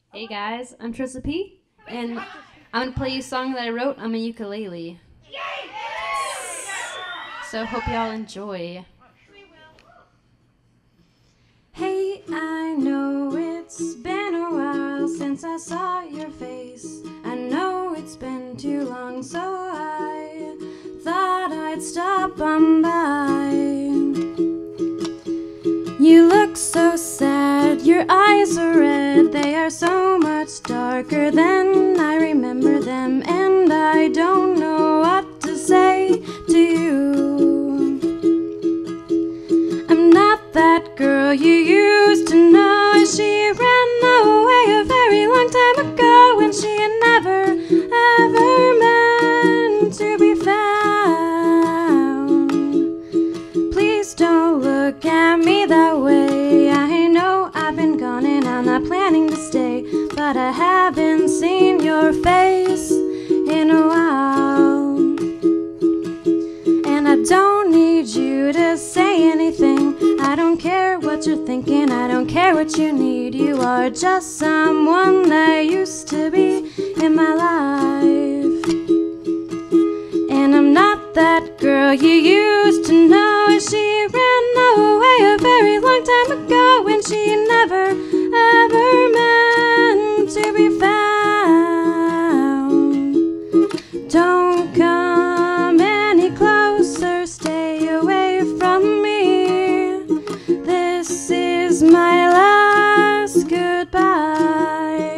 Hey guys, I'm Trissa P, and I'm gonna play you a song that I wrote on my ukulele. So hope y'all enjoy. Hey, I know it's been a while since I saw your face. I know it's been too long, so I thought I'd stop on by. You look so sad, your eyes are red, they are so much darker than I remember them, and I don't know what to say to you. I'm not that girl you used to know. She ran away a very long time ago, and she had never, ever meant to be found. Please don't look at me that way. I know I've been gone and I'm not planning to stay, but I haven't seen your face in a while. And I don't need you to say anything. I don't care what you're thinking, I don't care what you need. You are just someone that used to be in my life. And I'm not that girl you used to know. She ran away a very long time ago, and she never, ever meant to be found. Don't come any closer, stay away from me. This is my last goodbye.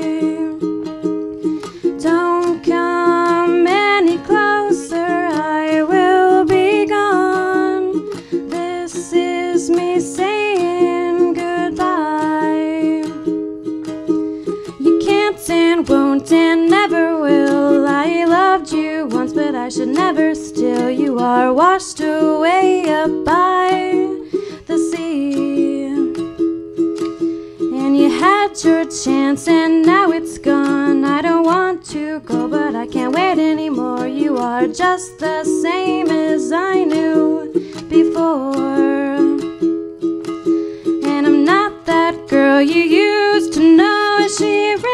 Don't come any closer, I will be gone. This is me saying goodbye. You can't and won't and never will. I loved you once, but I should never still. You are washed away up by the sea, and you had your chance and now it's gone. I don't want to go, but I can't wait anymore. You are just the same as I knew before, and I'm not that girl you used to know. She